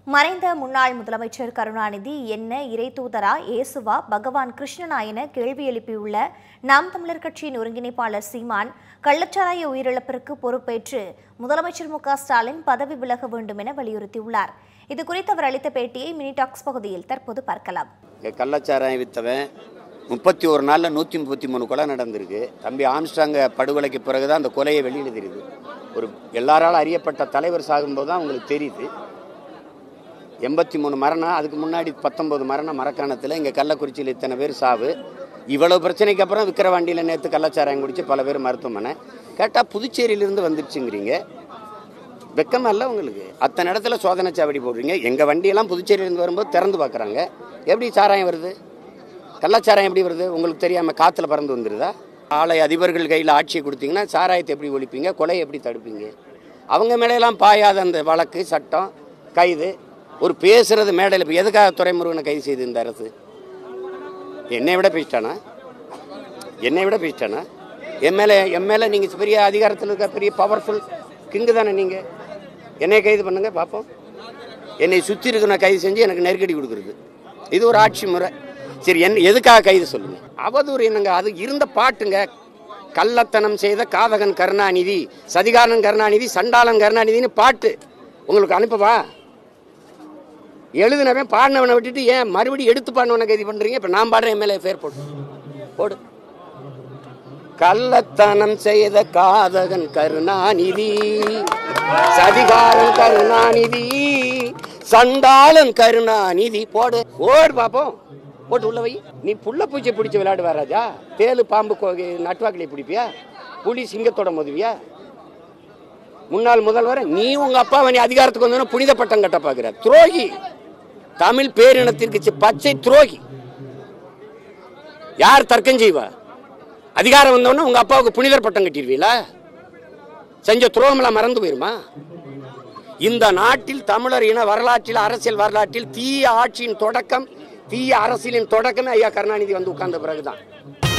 மறைந்த முன்னாள் முதலமைச்சர் கருணாநிதி என்ன இறை தூதரா இயேசுவா பகவான் கிருஷ்ணனா என கேள்வி எழுப்பியுள்ள நாம் தமிழர் கட்சியின் ஒருங்கிணைப்பாளர் சீமான் கள்ளச்சாராய உயிரிழப்பிற்கு பொறுப்பேற்று முதலமைச்சர் மு.க.ஸ்டாலின் பதவி விலக வேண்டும் என வலியுறுத்தியுள்ளார். இதுகுறித்து அவர் அளித்த பேட்டியை மினி டாக்ஸ் பகுதியில் தற்போது பார்க்கலாம். கள்ளச்சாராயம் வித்தவன் 31 நாளில் 133 கொலை நடந்திருக்கு. தம்பி ஆம்ஸ்ட்ராங் படுகொலைக்கு பிறகுதான் அந்த கொலையை வெளியில் தெரியுது. ஒரு எல்லாராலும் அறியப்பட்ட தலைவர் சாகும்போது தான் உங்களுக்கு தெரியுது. 83 மரணம், அதுக்கு முன்னாடி 19 மரணம் மரக்காணத்தில். இங்கே கள்ளக்குறிச்சியில் இத்தனை பேர் சாவு. இவ்வளவு பிரச்சனைக்கு அப்புறம் விக்கிரவாண்டியில் நேற்று கள்ளச்சாராயம் குடிச்சு பல பேர் மருத்துவமனை. கேட்டால் புதுச்சேரியிலிருந்து வந்துருச்சுங்கிறீங்க. வெக்கமா இல்லை உங்களுக்கு? அத்தனை இடத்துல சோதனை சாவடி போடுறீங்க. எங்கள் வண்டியெல்லாம் புதுச்சேரியிலேருந்து வரும்போது திறந்து பார்க்குறாங்க. எப்படி சாராயம் வருது? கள்ளச்சாராயம் எப்படி வருது? உங்களுக்கு தெரியாமல் காற்றுல பறந்து வந்துடுதா? ஆலை அதிபர்கள் கையில் ஆட்சியை கொடுத்தீங்கன்னா சாராயத்தை எப்படி ஒழிப்பீங்க? கொலையை எப்படி தடுப்பீங்க? அவங்க மேலையெல்லாம் பாயாத அந்த வழக்கு சட்டம் கைது ஒரு பேசுறது மேடையில். இப்போ எதுக்காக துரைமுருகனை கைது செய்து இந்த அரசு? என்னை விட பேசிட்டானா? எம்எல்ஏ நீங்கள் பெரிய அதிகாரத்தில் இருக்க பெரிய பவர்ஃபுல் கிங்கு தானே நீங்கள். என்னை கைது பண்ணுங்க பார்ப்போம். என்னை சுற்றி இருக்கிற கைது செஞ்சு எனக்கு நெருக்கடி கொடுக்குறது இது ஒரு ஆட்சி முறை. சரி, எதுக்காக கைது சொல்லுங்க? அவதூறு என்னங்க? அது இருந்த பாட்டுங்க. கள்ளத்தனம் செய்த காதகன் கருணாநிதி, சதிகாரன் கருணாநிதி, சண்டாளன் கருணாநிதினு பாட்டு உங்களுக்கு அனுப்பவா? எழுதினவன் பாடினவனை விட்டுட்டு ஏன் மறுபடியும் எடுத்து பாடினவனை கைது பண்றீங்க? இப்ப நான் பாடுறேன் எம்எல்ஏ பேர் போடு. கள்ளத்தனம் செய்த காதகன் கருணாநிதி, சதிகாரன் கருணாநிதி, சண்டாளன் கருணாநிதி போடு பாப்போம். போட்டு உள்ள வை. நீ புள்ள பூச்சி பிடிச்சி விளையாடுவா ராஜா? தேலு பாம்பு நட்டுவாக்கிலே பிடிப்பியா? புலி சிங்கத்தோட மோதுவியா? முன்னாள் முதல்வர் நீ உங்க அப்பாவை நீ அதிகாரத்துக்கு வந்தோன்னா புனித பட்டம் கட்ட பாக்குற துரோகி. தமிழ் பேரினத்திற்கு பச்சை துரோகி. யார் தர்க்கம் செய்வா? அதிகாரம் வந்தோன்னா உங்க அப்பாவுக்கு புனிதர் பட்டம் கட்டிடுவீங்களா? செஞ்ச துரோகமெல்லாம் மறந்து போயிருமா? இந்த நாட்டில் தமிழர் இன வரலாற்றில் அரசியல் வரலாற்றில் தீய ஆட்சியின் தொடக்கம், தீய அரசியலின் தொடக்கமே ஐயா கருணாநிதி வந்து உட்கார்ந்த பிறகுதான்.